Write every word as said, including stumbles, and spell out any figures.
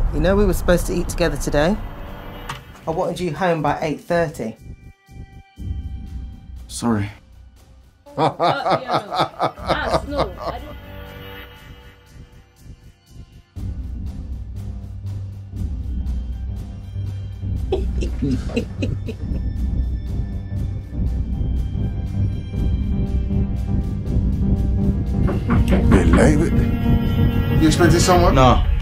You know we were supposed to eat together today? I wanted you home by eight thirty. Sorry. Uh, yeah, no. no, I don't... Bit late, but you expecting someone? No.